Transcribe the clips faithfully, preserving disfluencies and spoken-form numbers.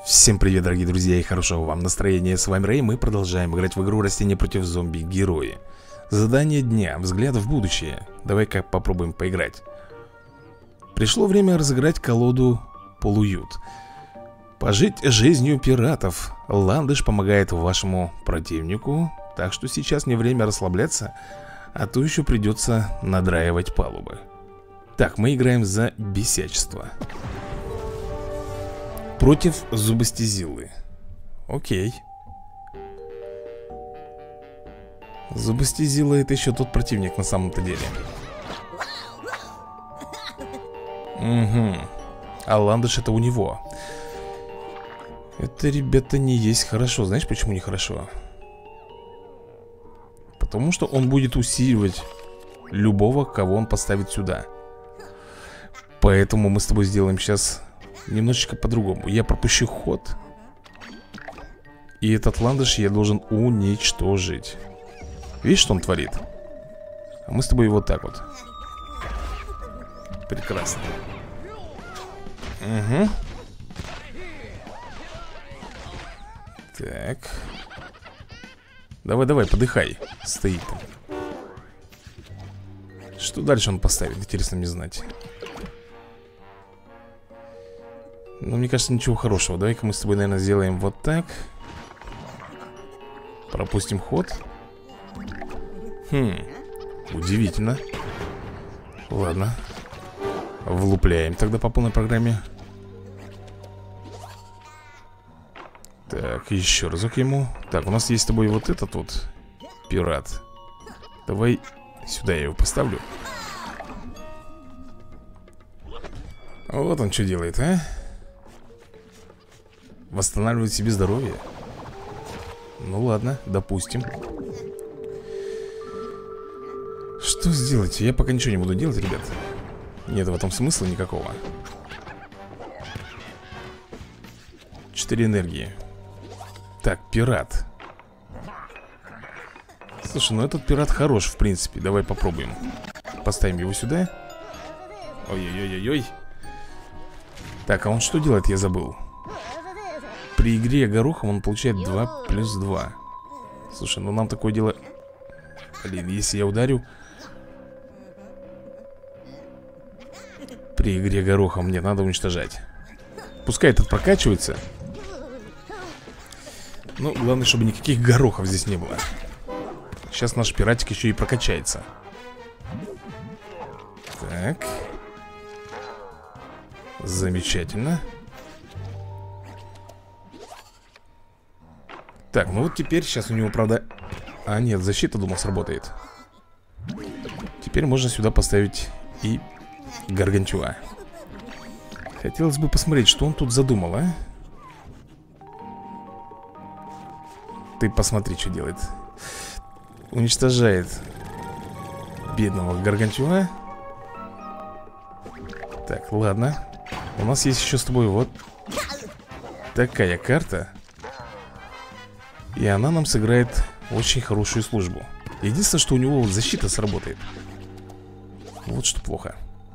Всем привет, дорогие друзья, и хорошего вам настроения. С вами Рэй, мы продолжаем играть в игру «Растения против зомби-герои». Задание дня, взгляд в будущее. Давай-ка попробуем поиграть. Пришло время разыграть колоду «Полуют». Пожить жизнью пиратов. Ландыш помогает вашему противнику, так что сейчас не время расслабляться, а то еще придется надраивать палубы. Так, мы играем за бесячество. Против зубостезилы. Окей. Зубостезила — это еще тот противник на самом-то деле. Угу. А Ландыш — это у него. Это, ребята, не есть хорошо. Знаешь, почему не хорошо? Потому что он будет усиливать любого, кого он поставит сюда. Поэтому мы с тобой сделаем сейчас немножечко по-другому. Я пропущу ход, и этот Ландыш я должен уничтожить. Видишь, что он творит? А мы с тобой вот так вот. Прекрасно. Угу. Так. Давай, давай, подыхай. Стоит там. Что дальше он поставит? Интересно мне знать. Ну, мне кажется, ничего хорошего. Давай-ка мы с тобой, наверное, сделаем вот так. Пропустим ход. Хм, удивительно. Ладно. Влупляем тогда по полной программе. Так, еще разок ему. Так, у нас есть с тобой вот этот вот пират. Давай сюда я его поставлю. Вот он что делает, а? Восстанавливает себе здоровье. Ну ладно, допустим. Что сделать? Я пока ничего не буду делать, ребят. Нет в этом смысла никакого. Четыре энергии. Так, пират. Слушай, ну этот пират хорош, в принципе. Давай попробуем. Поставим его сюда. Ой-ой-ой-ой-ой. Так, а он что делает, я забыл. При игре горохом он получает два плюс два. Слушай, ну нам такое дело... Блин, если я ударю... При игре горохом мне надо уничтожать. Пускай этот прокачивается. Ну, главное, чтобы никаких горохов здесь не было. Сейчас наш пиратик еще и прокачается. Так. Замечательно. Так, ну вот теперь сейчас у него, правда... А, нет, защита, думал, сработает. Теперь можно сюда поставить и Гаргантюа. Хотелось бы посмотреть, что он тут задумал, а? Ты посмотри, что делает. Уничтожает бедного Гаргантюа. Так, ладно. У нас есть еще с тобой вот такая карта. И она нам сыграет очень хорошую службу. Единственное, что у него вот защита сработает. Вот что плохо.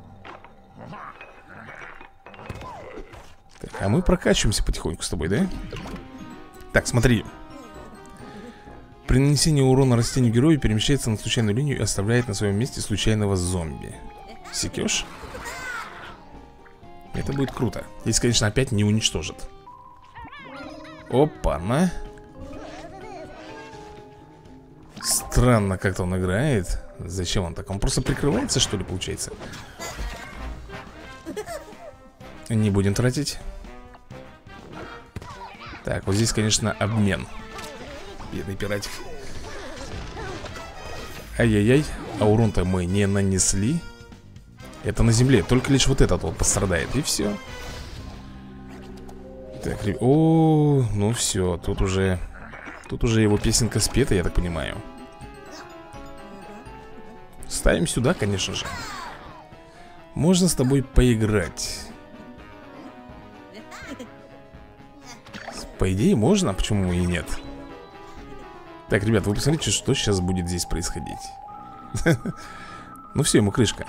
Так, а мы прокачиваемся потихоньку с тобой, да? Так, смотри. При нанесении урона растению герою перемещается на случайную линию и оставляет на своем месте случайного зомби. Секешь? Это будет круто. Если, конечно, опять не уничтожит. Опа-на. Странно как-то он играет. Зачем он так? Он просто прикрывается, что ли, получается? Не будем тратить. Так, вот здесь, конечно, обмен. Бедный пиратик. Ай-яй-яй. А урон-то мы не нанесли. Это на земле, только лишь вот этот вот пострадает. И все. Так, о, ну все, тут уже... Тут уже его песенка спета, я так понимаю. Ставим сюда, конечно же. Можно с тобой поиграть. По идее можно, а почему и нет? Так, ребят, вы посмотрите, что сейчас будет здесь происходить. Ну все, ему крышка.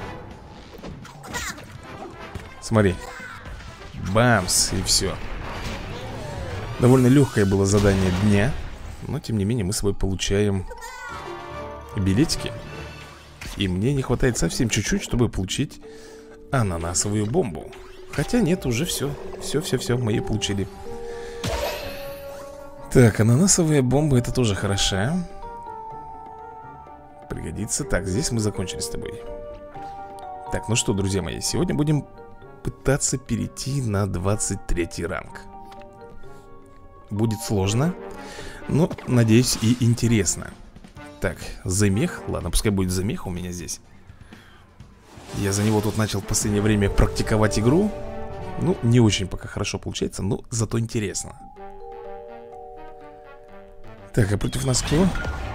Смотри. Бамс, и все. Довольно легкое было задание дня, но тем не менее мы с собой получаем билетики. И мне не хватает совсем чуть-чуть, чтобы получить ананасовую бомбу. Хотя нет, уже все. Все, все, все, мы ее получили. Так, ананасовая бомба, это тоже хороша. Пригодится. Так, здесь мы закончили с тобой. Так, ну что, друзья мои, сегодня будем пытаться перейти на двадцать третий ранг. Будет сложно, но, надеюсь, и интересно. Так, замех. Ладно, пускай будет замех у меня здесь. Я за него тут начал в последнее время практиковать игру. Ну, не очень пока хорошо получается, но зато интересно. Так, а против нас кто?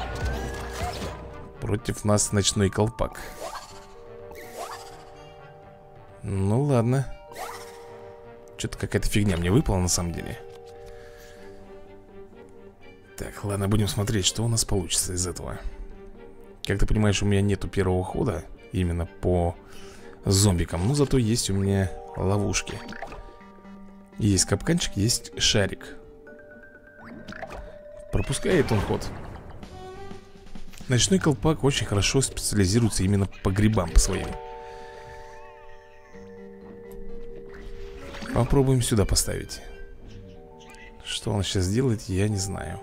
Против нас ночной колпак. Ну ладно. Что-то какая-то фигня мне выпала на самом деле. Так, ладно, будем смотреть, что у нас получится из этого. Как ты понимаешь, у меня нету первого хода именно по зомбикам. Но зато есть у меня ловушки. Есть капканчик, есть шарик. Пропускает он ход. Ночной колпак очень хорошо специализируется именно по грибам, по своим. Попробуем сюда поставить. Что он сейчас делает, я не знаю.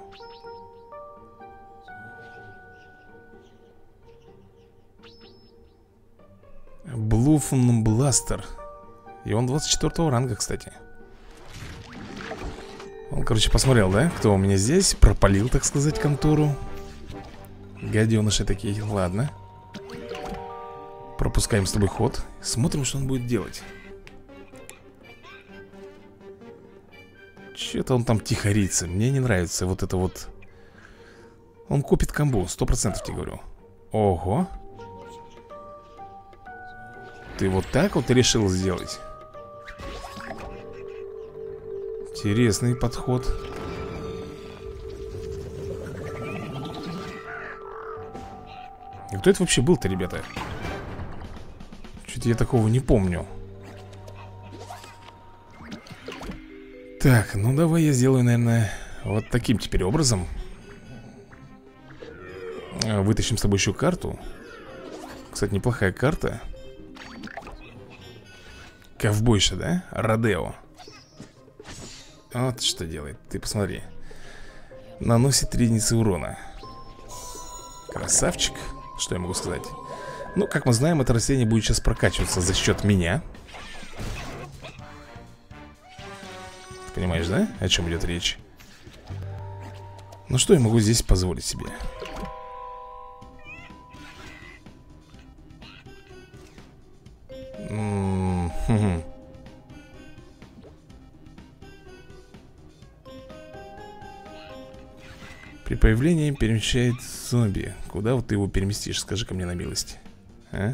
Блуфн Бластер. И он двадцать четвёртого ранга, кстати. Он, короче, посмотрел, да? Кто у меня здесь? Пропалил, так сказать, контору. Гаденыши такие, ладно. Пропускаем с тобой ход. Смотрим, что он будет делать. Что-то он там тихорится. Мне не нравится вот это вот. Он купит комбо, сто процентов тебе говорю. Ого. Ты вот так вот решил сделать? Интересный подход. И кто это вообще был-то, ребята? Что-то я такого не помню. Так, ну давай я сделаю, наверное, вот таким теперь образом. Вытащим с тобой еще карту. Кстати, неплохая карта. Ковбойша, да? Родео. Вот что делает, ты посмотри. Наносит три единицы урона. Красавчик. Что я могу сказать? Ну, как мы знаем, это растение будет сейчас прокачиваться за счет меня. Ты понимаешь, да? О чем идет речь? Ну, что я могу здесь позволить себе? М-м-м. При появлении перемещает зомби. Куда вот ты его переместишь? Скажи-ка мне на милость. А?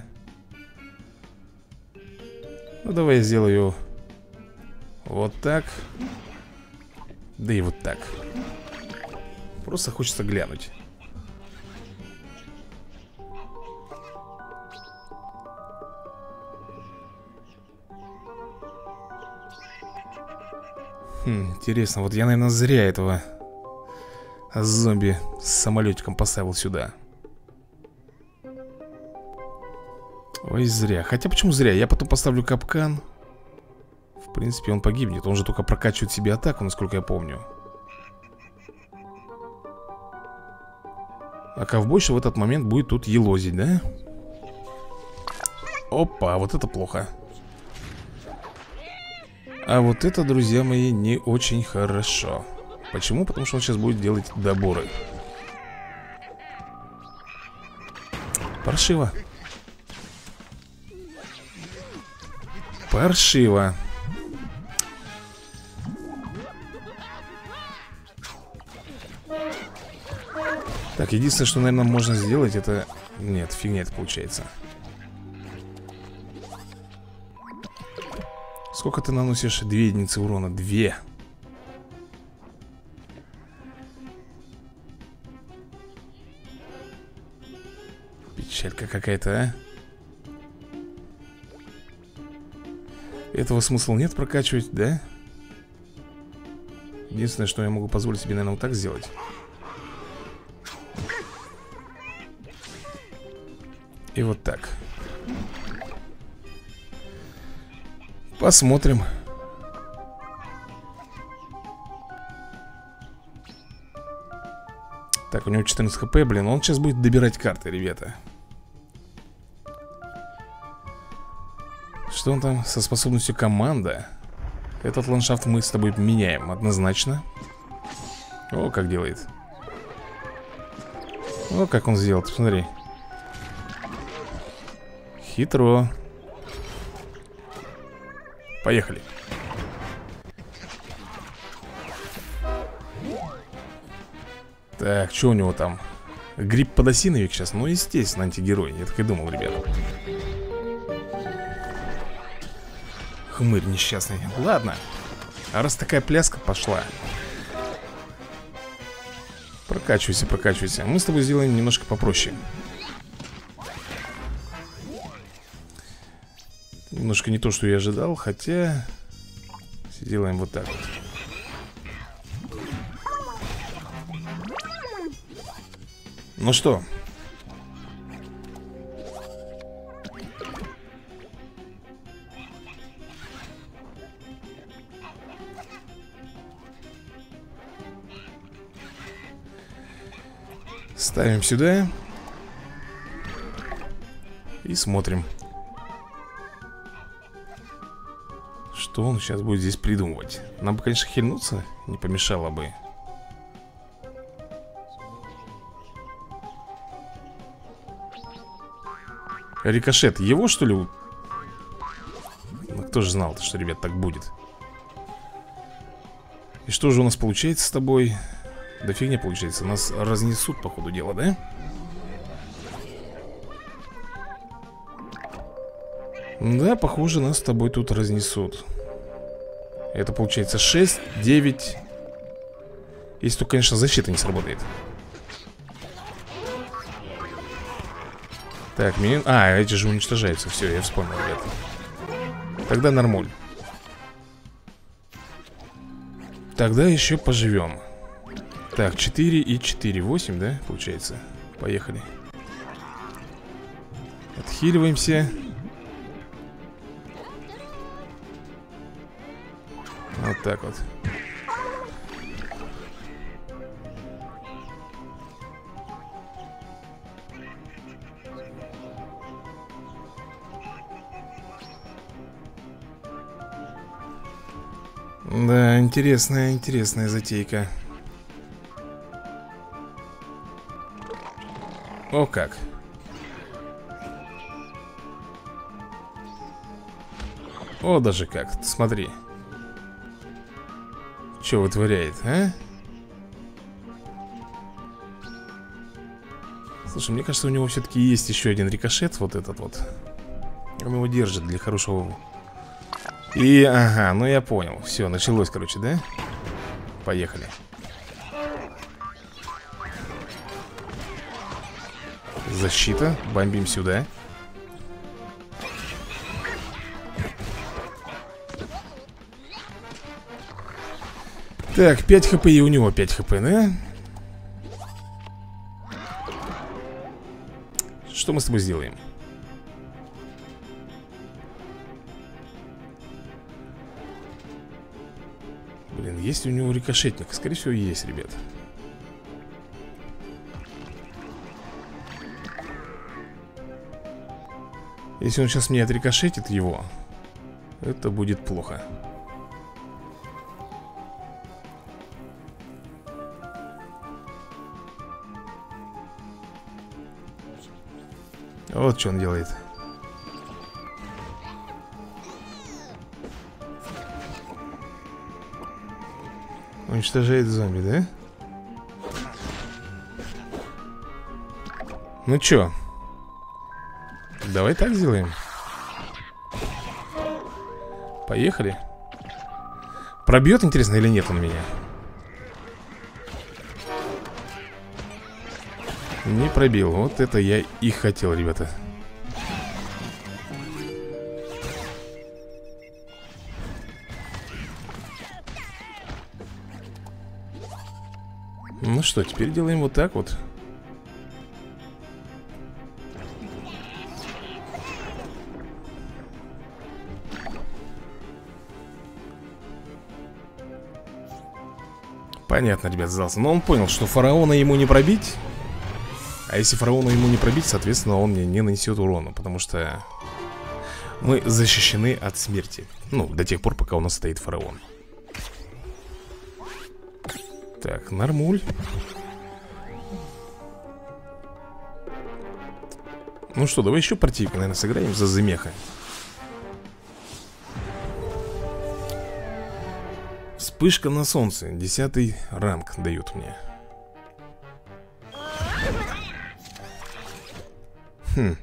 Ну, давай я сделаю вот так. Да и вот так. Просто хочется глянуть. Хм, интересно, вот я, наверное, зря этого зомби с самолетиком поставил сюда. Ой, зря. Хотя почему зря? Я потом поставлю капкан. В принципе, он погибнет. Он же только прокачивает себе атаку, насколько я помню. А ковбойша в этот момент будет тут елозить, да? Опа, вот это плохо. А вот это, друзья мои, не очень хорошо. Почему? Потому что он сейчас будет делать доборы. Паршиво. Паршиво. Так, единственное, что, наверное, можно сделать, это... Нет, фигня это получается. Сколько ты наносишь? Две единицы урона. Две. Печалька какая-то, а? Этого смысла нет прокачивать, да? Единственное, что я могу позволить себе, наверное, вот так сделать. И вот так. Посмотрим. Так, у него четырнадцать хп, блин. Он сейчас будет добирать карты, ребята. Что он там со способностью команда? Этот ландшафт мы с тобой меняем однозначно. О, как делает. О, как он сделал, посмотри. Хитро. Поехали. Так, что у него там? Гриб подосиновик сейчас? Ну, естественно, антигерой. Я так и думал, ребят. Хмырь несчастный. Ладно. А раз такая пляска пошла, прокачивайся, прокачивайся. Мы с тобой сделаем немножко попроще. Немножко не то, что я ожидал, хотя сделаем вот так вот. Ну что? Ставим сюда. И смотрим, что он сейчас будет здесь придумывать. Нам бы, конечно, хильнуться не помешало бы. Рикошет, его что ли? Ну, кто же знал, что, ребят, так будет. И что же у нас получается с тобой? Да фигня получается, нас разнесут по ходу дела, да? Да, похоже, нас с тобой тут разнесут. Это получается шесть, девять. Если только, конечно, защита не сработает. Так, меня... А, эти же уничтожаются. Все, я вспомнил, ребята. Тогда нормуль. Тогда еще поживем. Так, четыре и четыре, восемь, да, получается? Поехали. Отхиливаемся. Вот так вот. Да, интересная, интересная затейка. О как. О, даже как, смотри. Что вытворяет, а? Слушай, мне кажется, у него все-таки есть еще один рикошет. Вот этот вот. Он его держит для хорошего. И, ага, ну я понял. Все, началось, короче, да? Поехали. Защита, бомбим сюда. Так, пять хп, и у него пять хп, да? Что мы с тобой сделаем? Блин, есть ли у него рикошетник? Скорее всего, есть, ребят. Если он сейчас меня отрикошетит его, это будет плохо. Вот что он делает. Уничтожает зомби, да? Ну чё? Давай так сделаем. Поехали. Пробьет, интересно, или нет он меня? Не пробил. Вот это я и хотел, ребята. Ну что, теперь делаем вот так вот. Понятно, ребят, сдался. Но он понял, что фараона ему не пробить. А если фараона ему не пробить, соответственно, он мне не нанесет урона. Потому что мы защищены от смерти. Ну, до тех пор, пока у нас стоит фараон. Так, нормуль. Ну что, давай еще партийку, наверное, сыграем за замеха. Вспышка на солнце. Десятый ранг дают мне. Хм.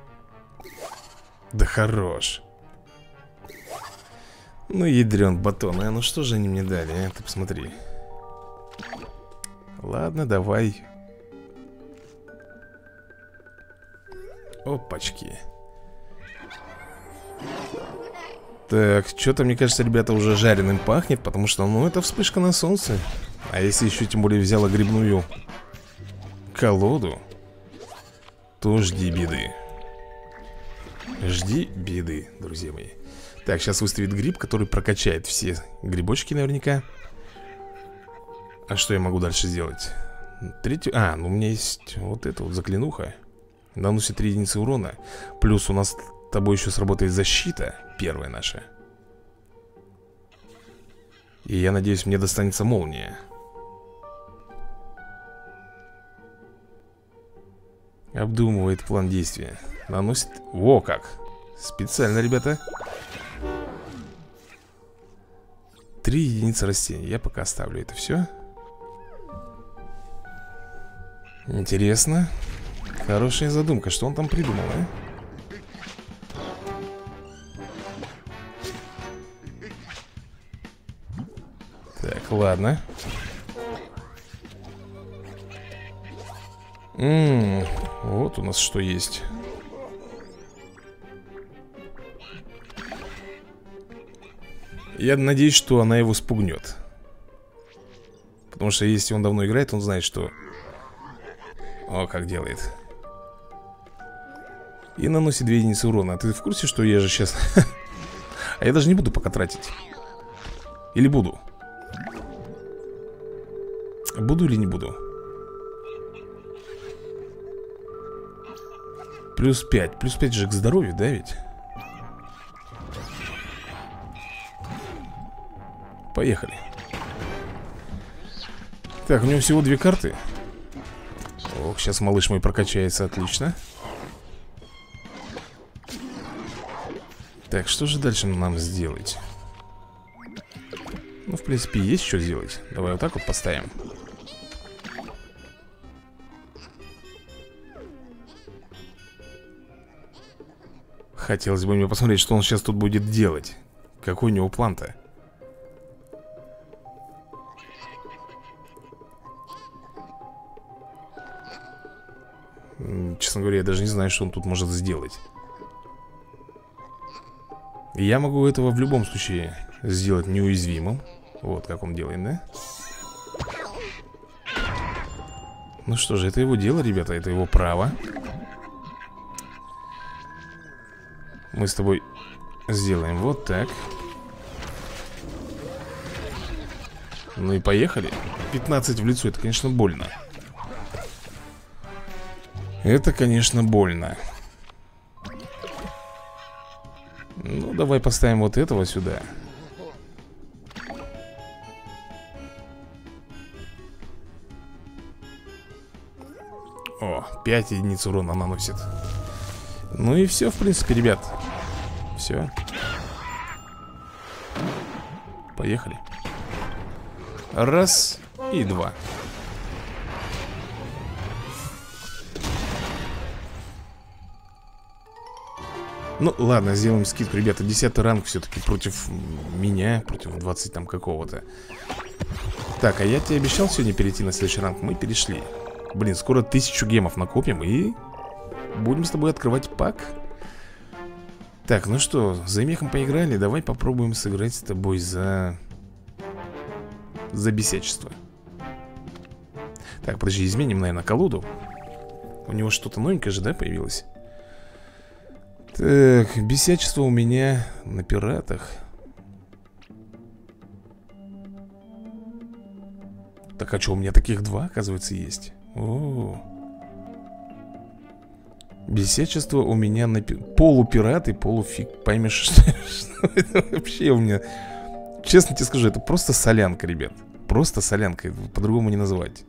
Да хорош. Ну, ядрен батон. А ну что же они мне дали, а? Ты посмотри. Ладно, давай. Опачки. Так, что-то, мне кажется, ребята, уже жареным пахнет. Потому что, ну, это вспышка на солнце. А если еще, тем более, взяла грибную колоду, то жди беды. Жди беды, друзья мои. Так, сейчас выставит гриб, который прокачает все грибочки наверняка. А что я могу дальше сделать? Третью... А, ну у меня есть вот эта вот заклинуха. Наносит три единицы урона. Плюс у нас с тобой еще сработает защита. Первая наша. И я надеюсь, мне достанется молния. Обдумывает план действия. Наносит... Во как! Специально, ребята. Три единицы растений. Я пока оставлю это все. Интересно. Хорошая задумка. Что он там придумал, а? Так, ладно. Ммм, вот у нас что есть. Я надеюсь, что она его спугнет. Потому что если он давно играет, он знает, что... О, как делает. И наносит две единицы урона. А ты в курсе, что я же сейчас... А я даже не буду пока тратить. Или буду? Буду или не буду? Плюс пять. Плюс пять же к здоровью, да ведь? Поехали. Так, у него всего две карты. Ох, сейчас малыш мой прокачается, отлично. Так, что же дальше нам сделать? Ну, в принципе, есть что сделать. Давай вот так вот поставим. Хотелось бы мне посмотреть, что он сейчас тут будет делать. Какой у него план-то? Честно говоря, я даже не знаю, что он тут может сделать. Я могу этого в любом случае сделать неуязвимым. Вот как он делает, да? Ну что же, это его дело, ребята, это его право. Мы с тобой сделаем вот так. Ну и поехали. пятнадцать в лицо, это, конечно, больно. Это, конечно, больно. Ну, давай поставим вот этого сюда. О, пять единиц урона наносит. Ну и все, в принципе, ребят. Все. Поехали. Раз и два. Ну, ладно, сделаем скидку, ребята. Десятый ранг все-таки против меня. Против двадцати там какого-то. Так, а я тебе обещал сегодня перейти на следующий ранг. Мы перешли. Блин, скоро тысячу гемов накопим и будем с тобой открывать пак. Так, ну что, за мехом поиграли. Давай попробуем сыграть с тобой за... За бесячество. Так, подожди, изменим, наверное, колоду. У него что-то новенькое же, да, появилось? Так, бесячество у меня на пиратах. Так, а что, у меня таких два, оказывается, есть? О-о-о. Бесячество у меня на пи... полупират и полуфиг. Поймешь, что, что это вообще у меня. Честно тебе скажу, это просто солянка, ребят. Просто солянка, по-другому не называть.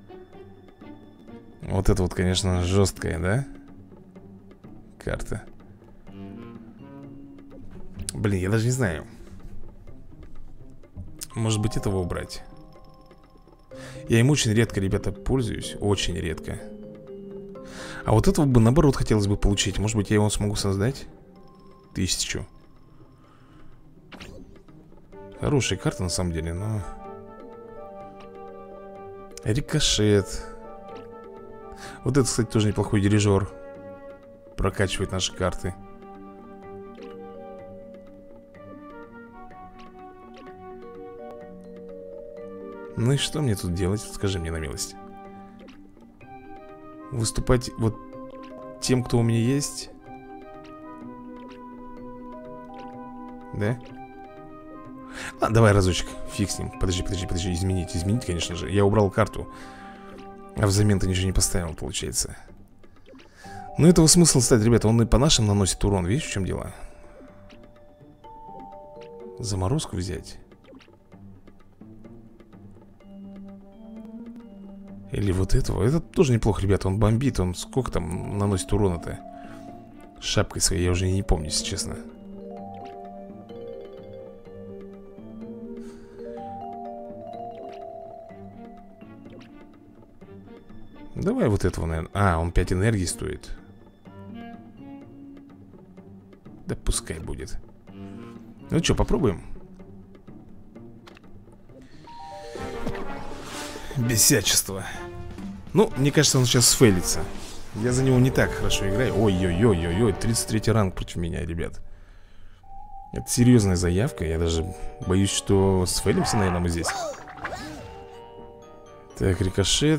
Вот это вот, конечно, жесткая, да? Карта. Блин, я даже не знаю. Может быть, этого убрать. Я им очень редко, ребята, пользуюсь. Очень редко. А вот этого бы, наоборот, хотелось бы получить. Может быть, я его смогу создать? Тысячу. Хорошая карта, на самом деле, но... Рикошет. Вот это, кстати, тоже неплохой дирижер. Прокачивает наши карты. Ну и что мне тут делать? Скажи мне на милость. Выступать вот тем, кто у меня есть? Да? А, давай разочек, фиг с ним. Подожди, подожди, подожди, изменить, изменить, конечно же. Я убрал карту, а взамен ты ничего не поставил, получается. Ну этого смысл, кстати, ребята, он и по нашим наносит урон. Видишь, в чем дело? Заморозку взять. Или вот этого. Это тоже неплохо, ребята, он бомбит. Он сколько там наносит урона-то? Шапкой своей, я уже не помню, если честно. Давай вот этого, наверное. А, он пять энергии стоит. Да пускай будет. Ну что, попробуем? Бесячество. Ну, мне кажется, он сейчас сфейлится. Я за него не так хорошо играю. Ой-ой-ой-ой-ой, тридцать третий ранг против меня, ребят. Это серьезная заявка. Я даже боюсь, что сфейлимся, наверное, мы здесь. Так, рикошет.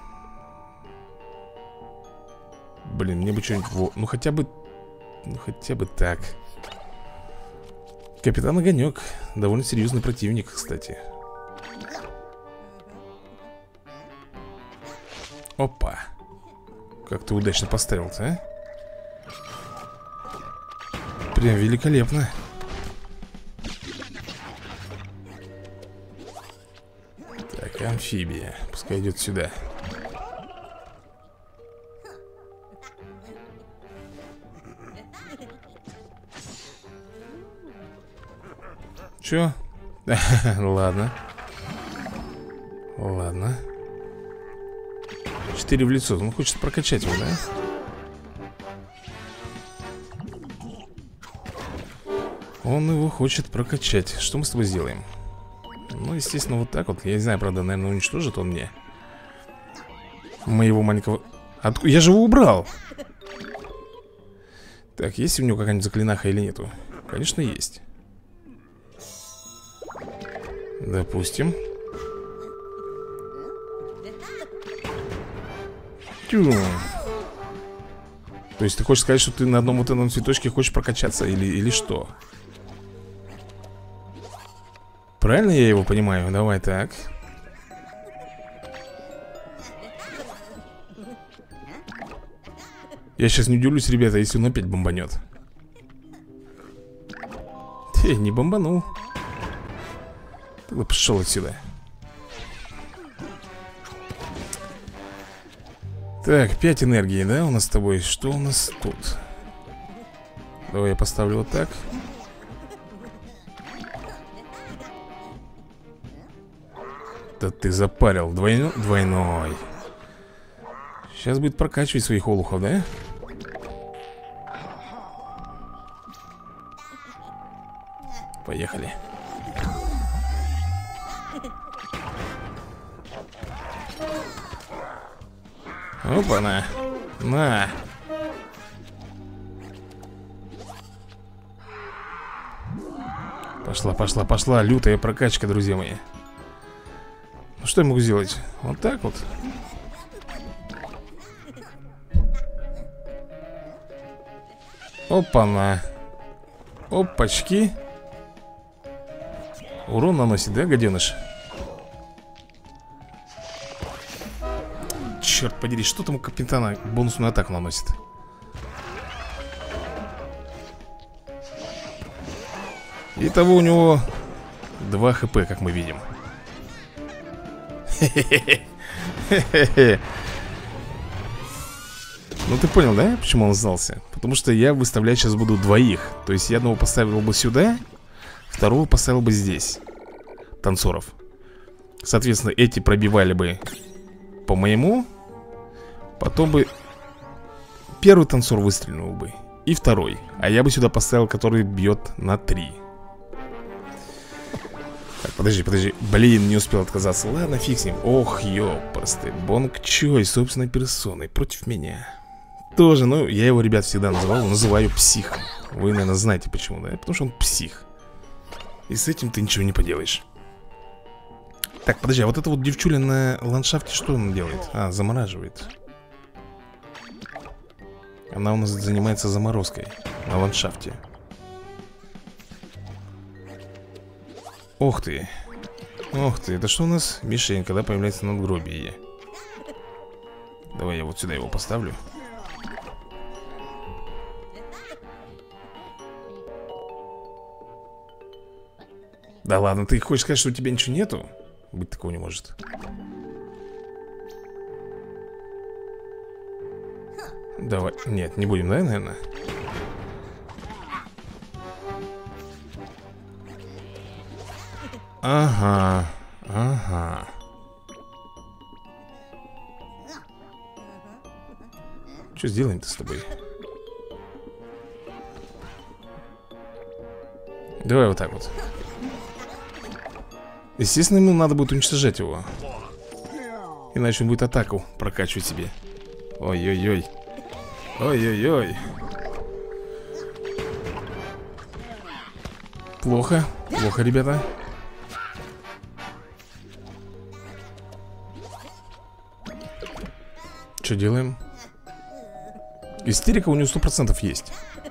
Блин, мне бы что-нибудь... Во... Ну, хотя бы... Ну, хотя бы так. Капитан Огонек. Довольно серьезный противник, кстати. Опа. Как ты удачно поставил-то, а? Прям великолепно. Так, амфибия. Пускай идет сюда. Чё? Ладно. Ладно. Четыре в лицо. Он хочет прокачать его, да? Он его хочет прокачать. Что мы с тобой сделаем? Ну, естественно, вот так вот. Я не знаю, правда, наверное, уничтожит он мне моего маленького... Отку... Я же его убрал! Так, есть у него какая-нибудь заклинаха или нету? Конечно, есть. Допустим. Тю. То есть ты хочешь сказать, что ты на одном вот этом цветочке хочешь прокачаться или, или что? Правильно я его понимаю? Давай так. Я сейчас не удивлюсь, ребята, если он опять бомбанет. Ты не бомбанул. Тогда пошел отсюда. Так, пять энергии, да, у нас с тобой. Что у нас тут? Давай я поставлю вот так. Да ты запарил. Двойно... Двойной. Сейчас будет прокачивать своих олухов, да? Поехали. Опа-на. На. Пошла, пошла, пошла. Лютая прокачка, друзья мои. Ну что я могу сделать? Вот так вот. Опа-на. Опачки. Урон наносит, да, гаденыш? Черт подери, что там у капитана бонусную атаку наносит? Итого у него два хп, как мы видим. Хе-хе-хе. Ну ты понял, да, почему он сдался? Потому что я выставлять сейчас буду двоих. То есть я одного поставил бы сюда, второго поставил бы здесь. Танцоров. Соответственно, эти пробивали бы по моему. Потом бы первый танцор выстрелил бы и второй. А я бы сюда поставил, который бьет на три. Так, подожди, подожди. Блин, не успел отказаться. Ладно, фиг с ним. Ох, ёпрсты. Бонг Чой собственной персоной против меня. Тоже, ну, я его, ребят, всегда называл, называю психом. Вы, наверное, знаете почему, да? Потому что он псих. И с этим ты ничего не поделаешь. Так, подожди, а вот эта вот девчуля на ландшафте что она делает? А, замораживает. Она у нас занимается заморозкой на ландшафте. Ох ты. Ох ты, это что у нас? Мишень, когда появляется надгробие. Давай я вот сюда его поставлю. Да ладно, ты хочешь сказать, что у тебя ничего нету? Быть такого не может. Давай, нет, не будем, да, наверное? Ага, ага. Что сделаем-то с тобой? Давай вот так вот. Естественно, ему надо будет уничтожать его. Иначе он будет атаку прокачивать себе. Ой-ой-ой. Ой-ой-ой. Плохо, плохо, ребята. Что делаем? Истерика у него сто процентов есть.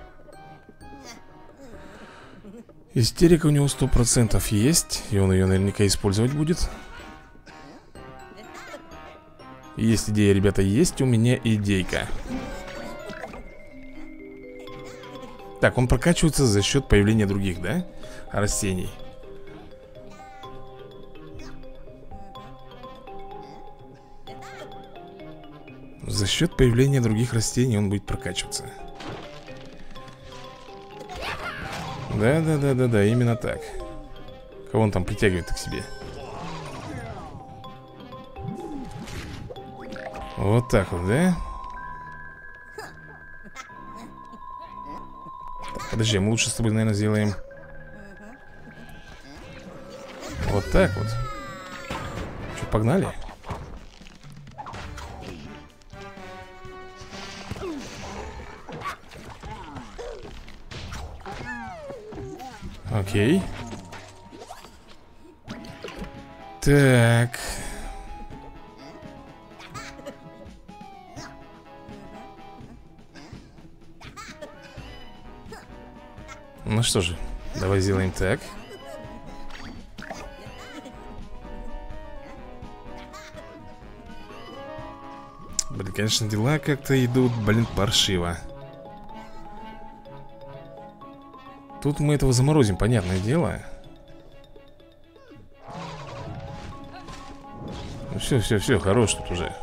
Истерика у него сто процентов есть. И он ее наверняка использовать будет. Есть идея, ребята, есть у меня идейка. Так, он прокачивается за счет появления других, да? Растений. За счет появления других растений он будет прокачиваться. Да-да-да-да-да, именно так. Кого он там притягивает к себе? Вот так вот, да? Так, подожди, мы лучше с тобой, наверное, сделаем вот так вот. Что, погнали? Окей. Так. Ну что же, давай сделаем так. Блин, конечно, дела как-то идут, блин, паршиво. Тут мы этого заморозим, понятное дело. Ну все, все, все, хорош тут уже.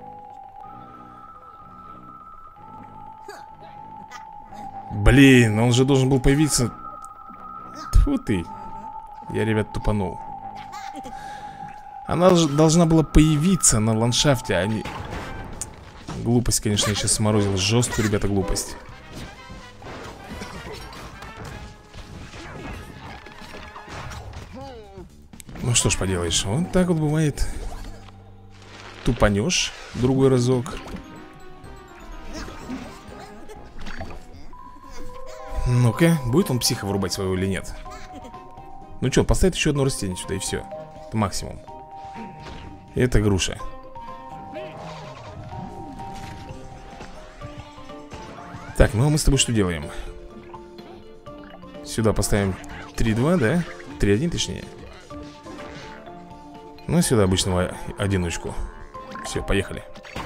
Блин, он же должен был появиться. Тьфу ты. Я, ребят, тупанул. Она же должна была появиться на ландшафте, а не... Глупость, конечно, я сейчас сморозил. Жесткую, ребята, глупость. Ну что ж поделаешь, вот так вот бывает. Тупанешь другой разок. Ну-ка, будет он психа вырубать своего или нет? Ну что, поставить еще одно растение сюда и все. Это максимум. Это груша. Так, ну а мы с тобой что делаем? Сюда поставим три два, да? три один точнее. Ну, сюда обычного одиночку. Все, поехали.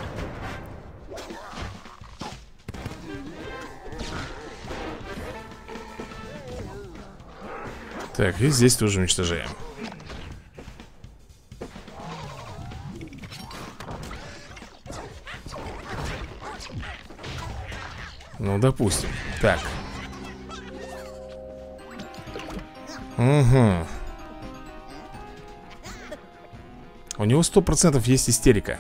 Так, и здесь тоже уничтожаем. Ну, допустим. Так. Угу. У него сто процентов есть истерика.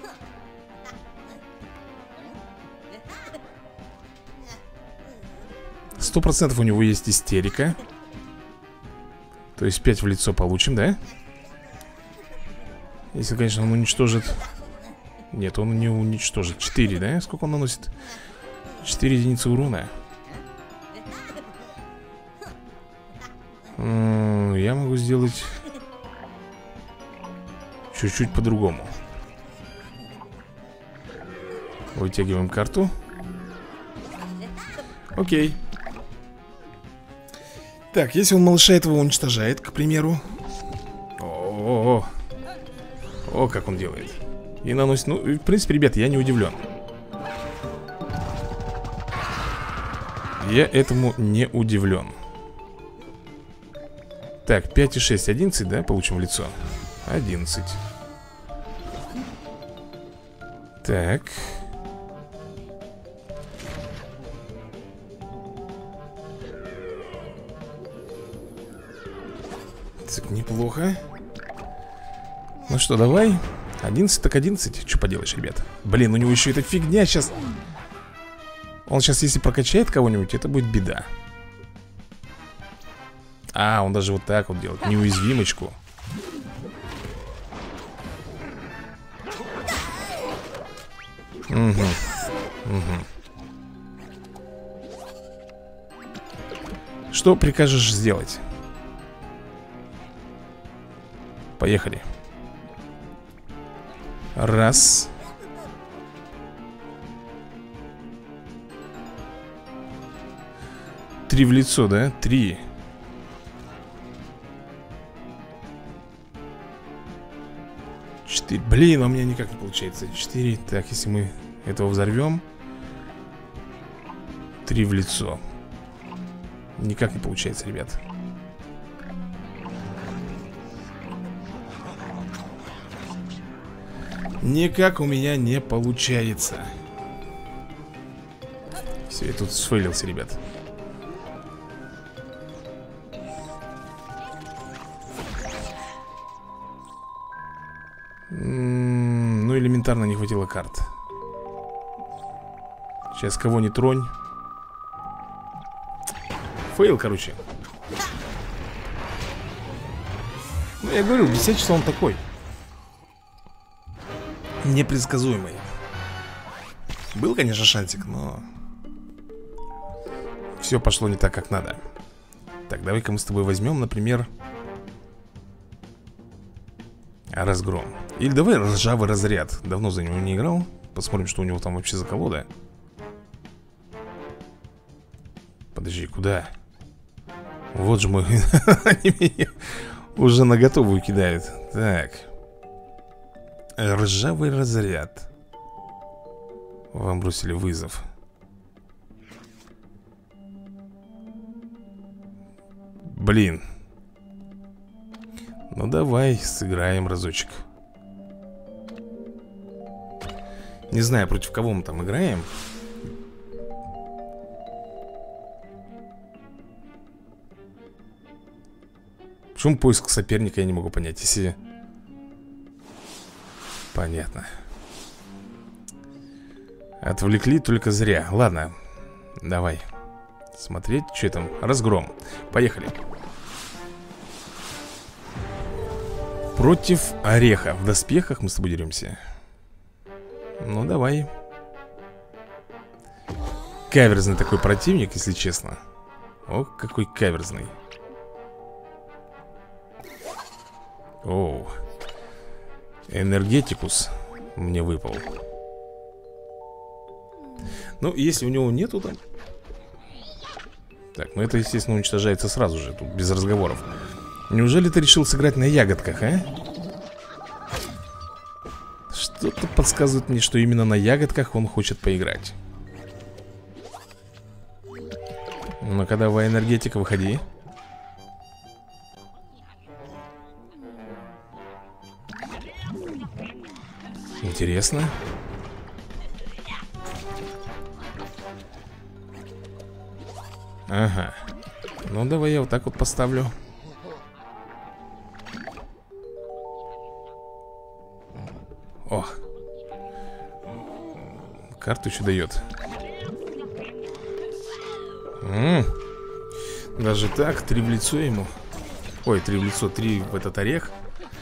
Сто процентов у него есть истерика. То есть пять в лицо получим, да? Если, конечно, он уничтожит. Нет, он не уничтожит. четыре, да? Сколько он наносит? четыре единицы урона. М-м, я могу сделать чуть-чуть по-другому. Вытягиваем карту. Окей. Так, если он малыша этого уничтожает, к примеру. О-о-о. О, как он делает. И наносит, ну, в принципе, ребята, я не удивлен. Я этому не удивлен. Так, пять и шесть, одиннадцать, да, получим в лицо? одиннадцать. Так. Так, неплохо. Ну что, давай. одиннадцать так одиннадцать. Что поделаешь, ребят? Блин, у него еще эта фигня сейчас. Он сейчас, если прокачает кого-нибудь, это будет беда. А, он даже вот так вот делает. Неуязвимочку. Угу. Угу. Что прикажешь сделать? Поехали. Раз. Три в лицо, да? Три. Четыре. Блин, у меня никак не получается. Четыре. Так, если мы этого взорвем. Три в лицо. Никак не получается, ребят. Никак у меня не получается. Все, я тут сфейлился, ребят. М-м, ну, элементарно не хватило карт. Сейчас кого не тронь. Фейл, короче. Ну, я говорю, десять часов он такой. Непредсказуемый. Был, конечно, шансик, но все пошло не так, как надо. Так, давай-ка мы с тобой возьмем, например, разгром. Или давай ржавый разряд. Давно за него не играл. Посмотрим, что у него там вообще за колода. Подожди, куда? Вот же мы. Они меня уже на готовую кидают. Так. Ржавый разряд. Вам бросили вызов. Блин. Ну давай сыграем разочек. Не знаю, против кого мы там играем. Почему поиск соперника я не могу понять? Если... Понятно. Отвлекли только зря. Ладно, давай смотреть, что там. Разгром. Поехали. Против Ореха. В доспехах мы с тобой деремся. Ну, давай. Каверзный такой противник, если честно. О, какой каверзный. Оу. Энергетикус мне выпал. Ну, если у него нету там... Так, ну это, естественно, уничтожается сразу же. Тут без разговоров. Неужели ты решил сыграть на ягодках, а? Что-то подсказывает мне, что именно на ягодках он хочет поиграть. Ну-ка, давай, энергетика, выходи. Интересно. Ага. Ну, давай я вот так вот поставлю. О. Карту еще дает. М-м. Даже так, три в лицо ему. Ой, три в лицо, три в этот орех.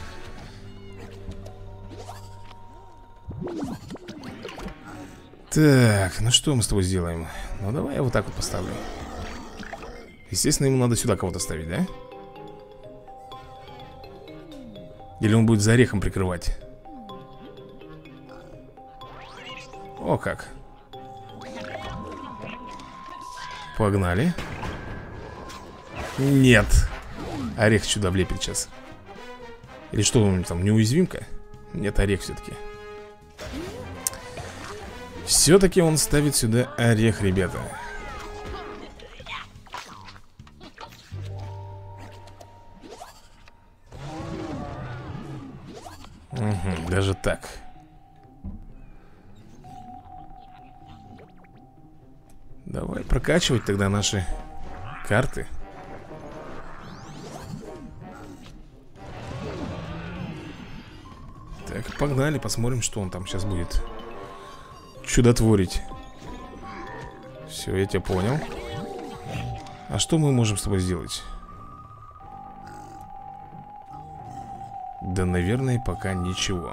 Так, ну что мы с тобой сделаем? Ну давай я вот так вот поставлю. Естественно, ему надо сюда кого-то ставить, да? Или он будет за орехом прикрывать? О, как. Погнали. Нет. Орех сюда влепит сейчас. Или что он там, неуязвимка? Нет, орех все-таки. Все-таки он ставит сюда орех, ребята. Угу, даже так. Давай прокачивать тогда наши карты. Так, погнали, посмотрим, что он там сейчас будет чудотворить. Все, я тебя понял. А что мы можем с тобой сделать? Да, наверное, пока ничего.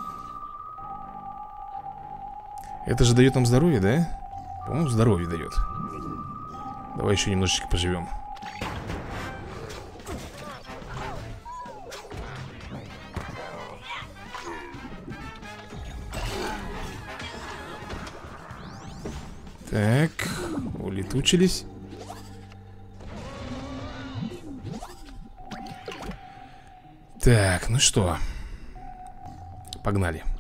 Это же дает нам здоровье, да? По-моему, здоровье дает. Давай еще немножечко поживем. Так, улетучились. Так, ну что, погнали.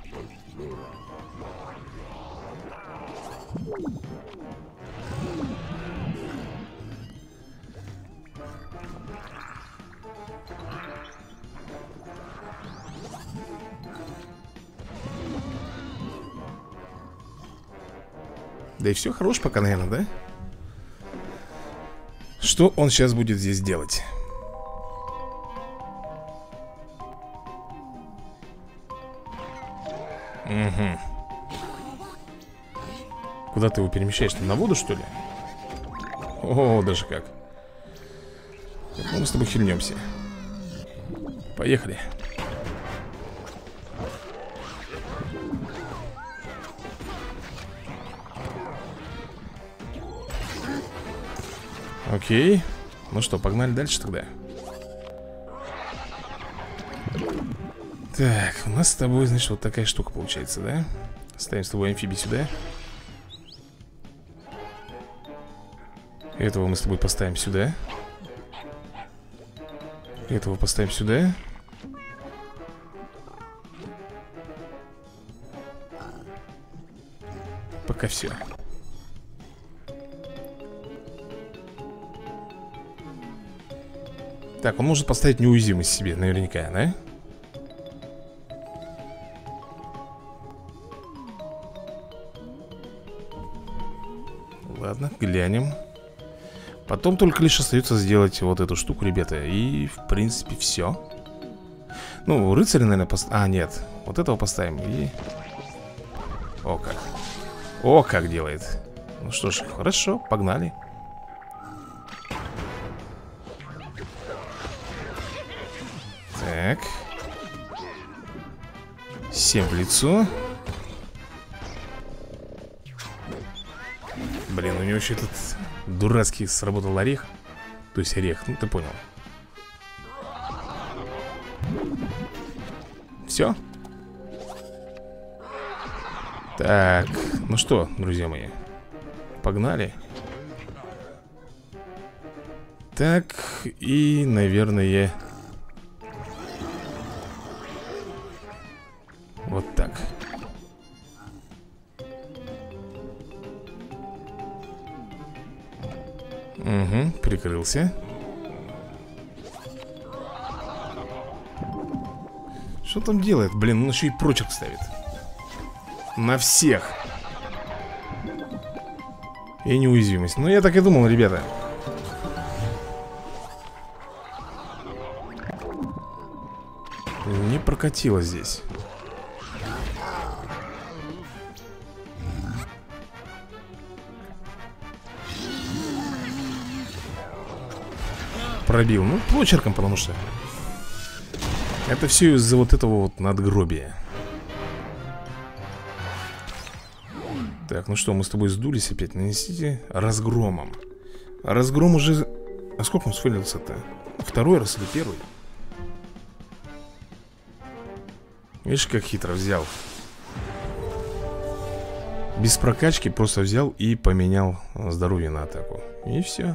Да и все, хорош пока, наверное, да? Что он сейчас будет здесь делать? Угу. Куда ты его перемещаешь? Там на воду, что ли? О, даже как. Ну, мы с тобой хильнемся. Поехали. Окей. Ну что, погнали дальше тогда. Так, у нас с тобой, значит, вот такая штука получается, да? Ставим с тобой амфибий сюда. Этого мы с тобой поставим сюда. Этого поставим сюда. Пока все. Так, он может поставить неуязвимость себе, наверняка, да? Ладно, глянем. Потом только лишь остается сделать вот эту штуку, ребята. И, в принципе, все. Ну, рыцаря, наверное, поставим. А, нет, вот этого поставим и... О, как. О, как делает. Ну что ж, хорошо, погнали. Так. Семь в лицо. Блин, у него еще этот дурацкий сработал орех. То есть орех, ну ты понял. Все. Так, ну что, друзья мои, Погнали. Так, и, наверное, вот так. Угу, прикрылся. Что там делает? Блин, он еще и прочерк ставит. На всех. И неуязвимость. Ну, я так и думал, ребята. Не прокатило здесь. Пробил. Ну, прочерком, потому что это все из-за вот этого вот надгробия. Так, ну что, мы с тобой сдулись опять. Нанесите разгромом. Разгром уже... А сколько он сфейлился-то? Второй раз или первый? Видишь, как хитро взял. Без прокачки просто взял и поменял здоровье на атаку. И все.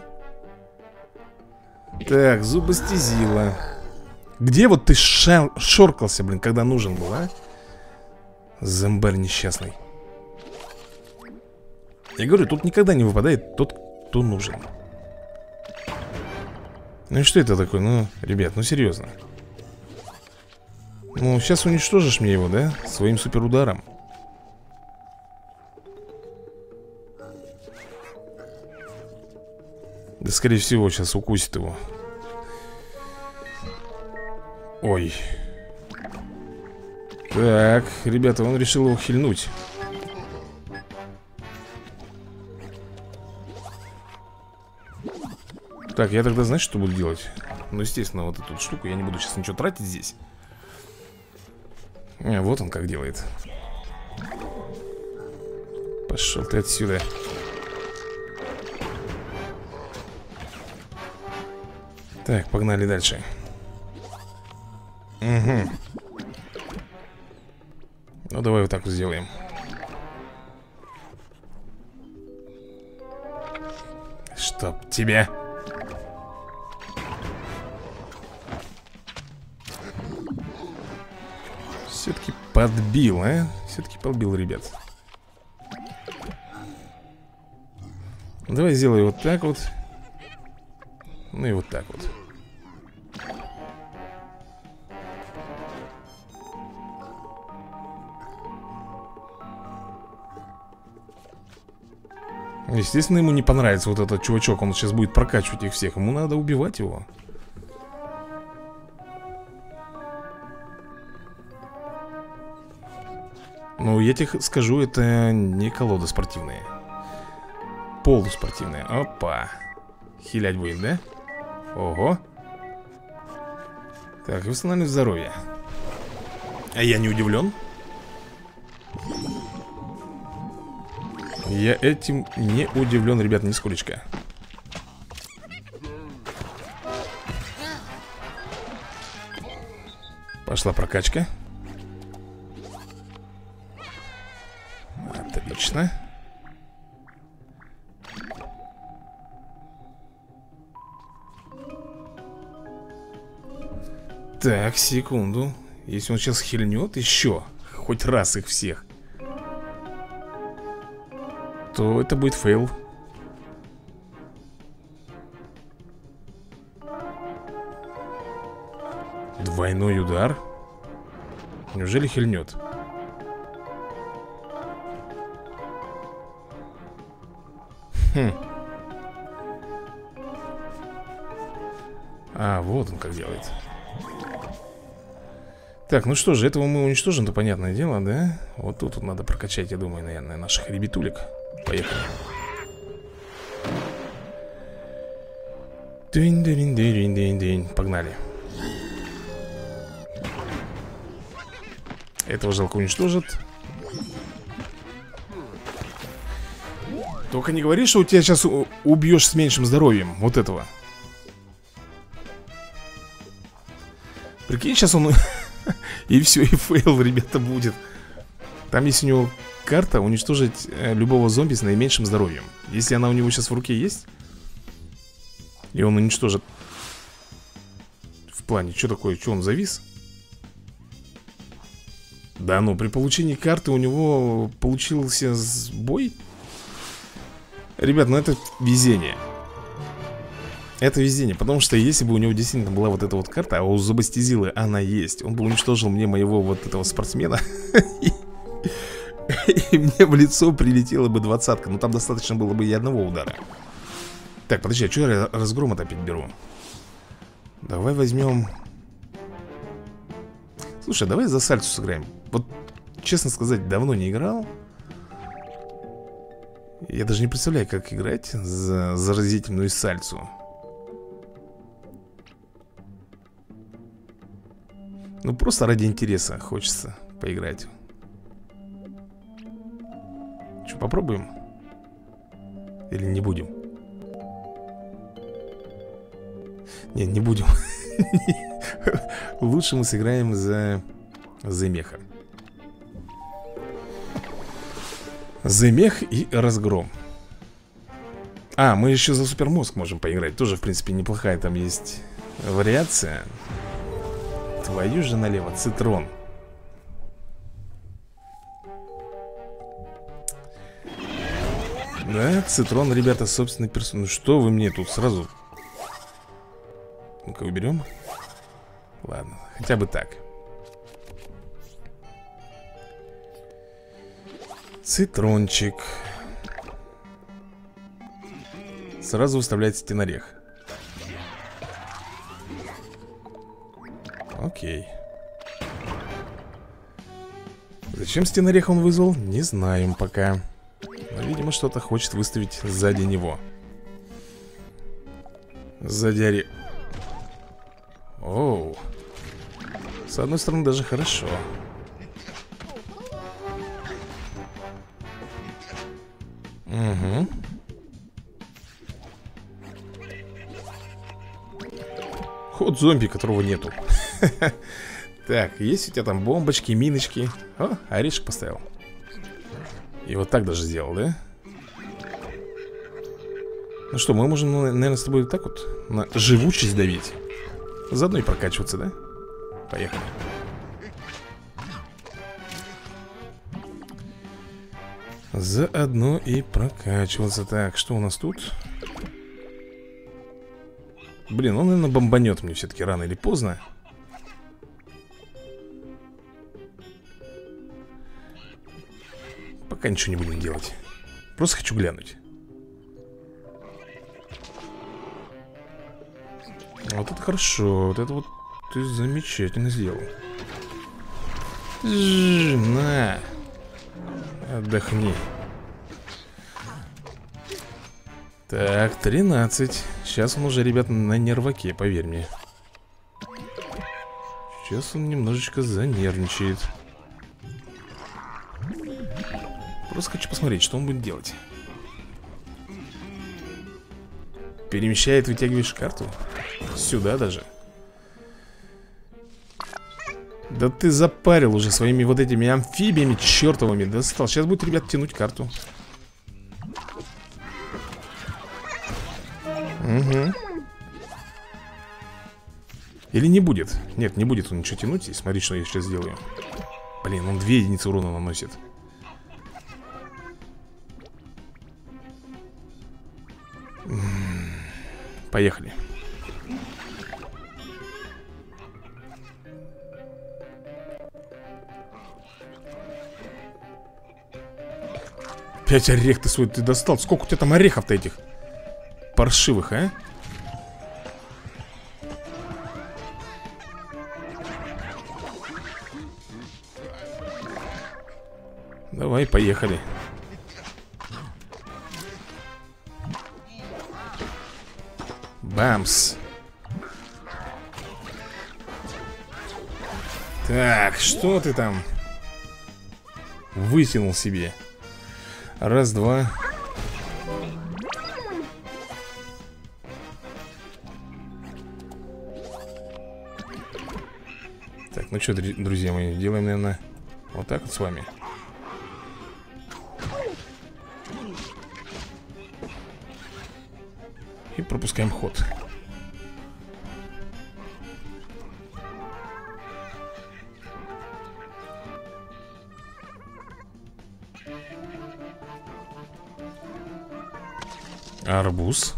Так, зубостезила. Где вот ты шар... шоркался, блин, когда нужен был, а? Зомбарь несчастный. Я говорю, тут никогда не выпадает тот, кто нужен. Ну и что это такое? Ну, ребят, ну серьезно. Ну, сейчас уничтожишь мне его, да? Своим суперударом. Да, скорее всего, сейчас укусит его. Ой. Так, ребята, он решил его хильнуть. Так, я тогда, знаешь, что буду делать? Ну, естественно, вот эту штуку я не буду сейчас ничего тратить здесь. А, вот он как делает. Пошел ты отсюда. Так, погнали дальше. Угу. Ну, давай вот так вот сделаем. Чтоб тебя. Все-таки подбил, а? Все-таки подбил, ребят. Давай сделай вот так вот. Ну и вот так вот. Естественно, ему не понравится вот этот чувачок. Он сейчас будет прокачивать их всех. Ему надо убивать его. Ну, я тебе скажу, это не колода спортивная. Полуспортивная. Опа. Хилять будем, да? Ого. Так, восстанавливать здоровье. А я не удивлен. Я этим не удивлен, ребят, нисколечко. Пошла прокачка. Отлично. Так, секунду. Если он сейчас хильнет еще хоть раз их всех, то это будет фейл. Двойной удар. Неужели хильнет? Хм. А, вот он как делает. Так, ну что же, этого мы уничтожим, то понятное дело, да? Вот тут вот надо прокачать, я думаю, наверное, наших ребятулек. Поехали. Дынь-дынь-дынь-дынь-дынь. Погнали. Этого жалко уничтожит. Только не говори, что у тебя сейчас убьешь с меньшим здоровьем. Вот этого. Прикинь, сейчас он... И все, и фейл, ребята, будет. Там есть у него карта уничтожить любого зомби с наименьшим здоровьем. Если она у него сейчас в руке есть, и он уничтожит. В плане, что такое, что он завис? Да ну, при получении карты у него получился сбой. Ребят, ну это везение. Это везение, потому что если бы у него действительно была вот эта вот карта, а у Зубастизилы она есть, он бы уничтожил мне моего вот этого спортсмена, и мне в лицо прилетела бы двадцатка. Ну там достаточно было бы и одного удара. Так, подожди, а что я разгром-то опять беру? Давай возьмем... Слушай, давай за сальцу сыграем. Вот, честно сказать, давно не играл. Я даже не представляю, как играть за заразительную сальцу. Ну, просто ради интереса хочется поиграть. Что, попробуем? Или не будем? Не, не будем. Лучше мы сыграем за... за меха. За мех и разгром. А, мы еще за супермозг можем поиграть. Тоже, в принципе, неплохая там есть вариация. Твою же налево, Цитрон. Да, Цитрон, ребята, собственный персонаж. Ну что вы мне тут сразу... Ну-ка, уберем. Ладно, хотя бы так. Цитрончик. Сразу выставляет стенорех. Окей. Зачем стенорех он вызвал? Не знаем пока. Но, видимо, что-то хочет выставить сзади него. Сзади оре... Оу. С одной стороны, даже хорошо. Угу. Ход зомби, которого нету. Так, есть у тебя там бомбочки, миночки. О, орешек поставил. И вот так даже сделал, да? Ну что, мы можем, наверное, с тобой вот так вот на живучесть давить. Заодно и прокачиваться, да? Поехали. Заодно и прокачиваться. Так, что у нас тут? Блин, он, наверное, бомбанет мне все-таки рано или поздно. Пока ничего не будем делать. Просто хочу глянуть. Вот это хорошо. Вот это вот ты замечательно сделал. На. Отдохни. Так, тринадцать. Сейчас он уже, ребят, на нерваке, поверь мне. Сейчас он немножечко занервничает. Просто хочу посмотреть, что он будет делать. Перемещает, вытягиваешь карту. Сюда даже. Да ты запарил уже своими вот этими амфибиями чертовыми. Достал. Сейчас будет, ребят, тянуть карту. Угу. Или не будет? Нет, не будет он ничего тянуть. И смотри, что я сейчас сделаю. Блин, он две единицы урона наносит. Поехали. Пять орех ты свой ты достал. Сколько у тебя там орехов-то этих паршивых, а? Давай, поехали. Бамс. Так, что ты там вытянул себе? Раз, два. Так, ну что, друзья мои, делаем, наверное, вот так вот с вами. И пропускаем ход. Арбуз.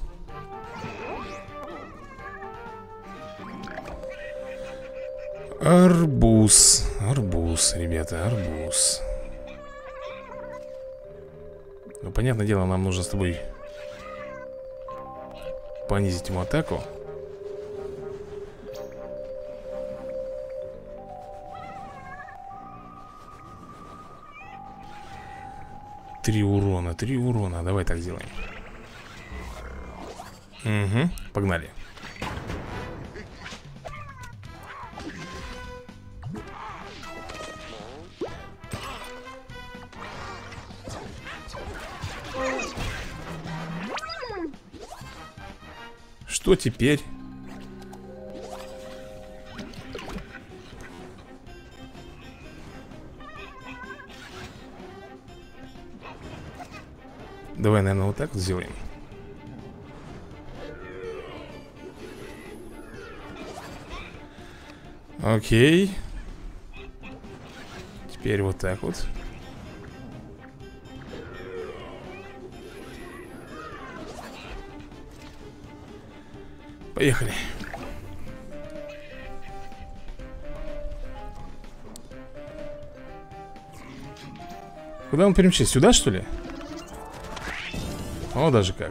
Арбуз. Арбуз, ребята, арбуз. Ну, понятное дело, нам нужно с тобой понизить ему атаку. Три урона, три урона. Давай так сделаем. Угу, погнали. Что теперь? Давай, наверное, вот так вот сделаем. Окей. Теперь вот так вот. Поехали. Куда он перемещается? Сюда, что ли? О, даже как.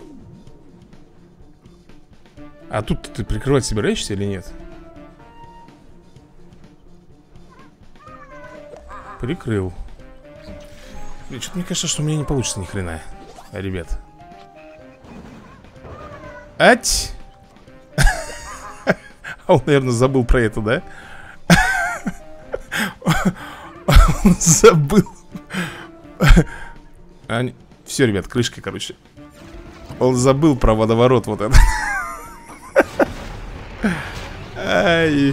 А тут ты прикрывать собираешься или нет? Прикрыл. Блин, что-то мне кажется, что у меня не получится ни хрена, ребят. Ать! А он, наверное, забыл про это, да? Он забыл. А, все, ребят, крышка, короче. Он забыл про водоворот вот это. Ай.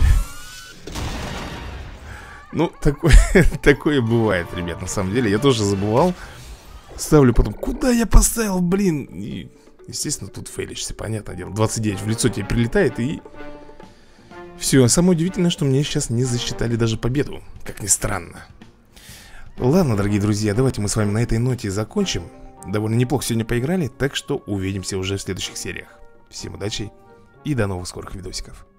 Ну, такое, такое бывает, ребят, на самом деле. Я тоже забывал. Ставлю потом, куда я поставил, блин. И, естественно, тут фейлишься, понятное дело. двадцать девять в лицо тебе прилетает и... Все, самое удивительное, что мне сейчас не засчитали даже победу. Как ни странно. Ладно, дорогие друзья, давайте мы с вами на этой ноте закончим. Довольно неплохо сегодня поиграли, так что увидимся уже в следующих сериях. Всем удачи и до новых скорых видосиков.